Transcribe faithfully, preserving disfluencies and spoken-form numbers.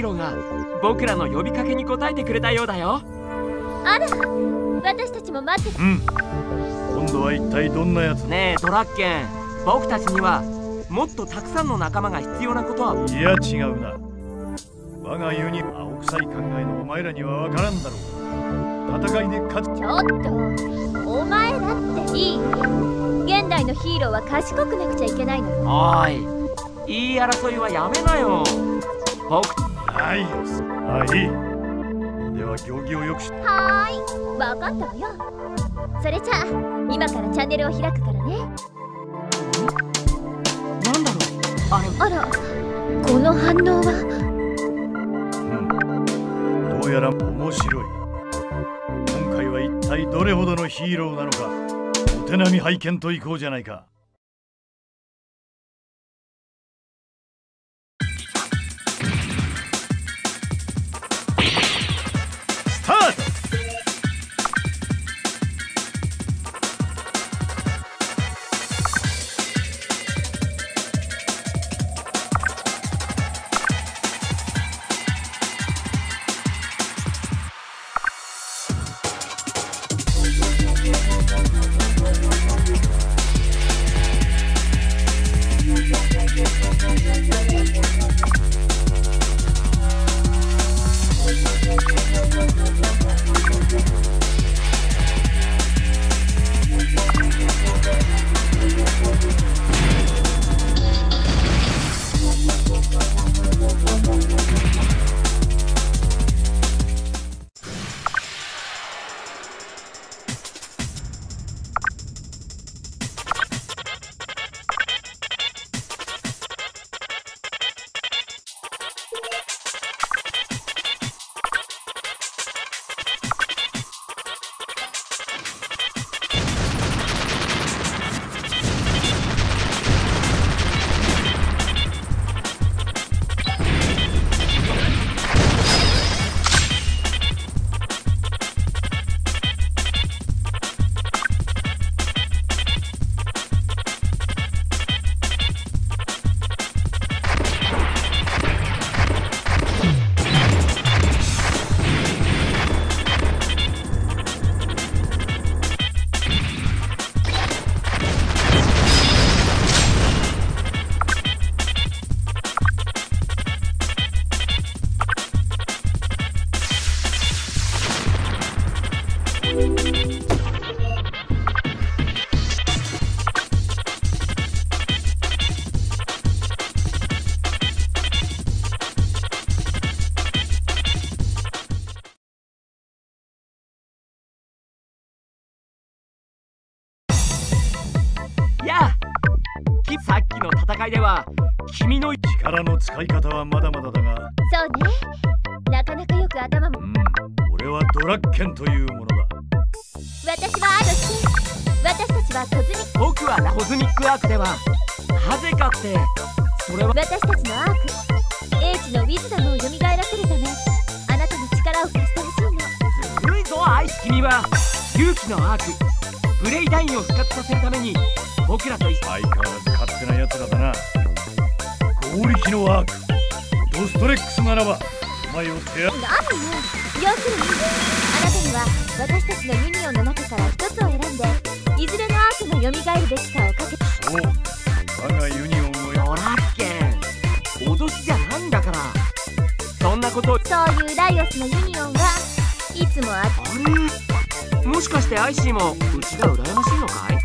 ーローが僕らの呼びかけに応えてくれたようだよ。 あら、私たちも待ってた。 うん。今度は一体どんなやつ？ ねえドラッケン、僕たちにはもっとたくさんの仲間が必要なことは。 いや違うな。我が言うに青臭い考えのお前らには分からんだろう。戦いで勝つ。 ちょっとお前だっていい？現代のヒーローは賢くなくちゃいけないのよ。 おい、言い争いはやめなよ。僕はいよ。ああ、いい。では行儀をよくし。 はーい、分かったわよ。それじゃあ今からチャンネルを開くからね。 なんだろうあれ。 あら、この反応は。 うん、どうやら面白い。今回は一体どれほどのヒーローなのか、お手並み拝見といこうじゃないか。スタート。 さっきの戦いでは君の力の使い方はまだまだだが。 そうね、なかなかよく頭も。 うん、俺はドラッケンというものだ。 私はアドシ、私たちはコズミック。 僕はコズミックアークではなぜかって、それは私たちのアーク、英知のウィズダムを蘇らせるため、あなたの力を貸してほしいの。 ずるいぞアイス。君は勇気のアークブレイダインを復活させるために僕らと一緒。 相変わらず勝手なやつらだな。合力のアークドストレックスならばお前を手当。 何よ、要するにあなたには私たちのミニオンの中から一つを選んで、いずれのアークが蘇るべきかをかけて。 そう、我がユニオンを。 ドラッケン、脅しじゃないんだから。そんなことを。 そういうライオスのユニオンがいつもあ。 あれ、もしかしてアイシーもうちが羨ましいのかい？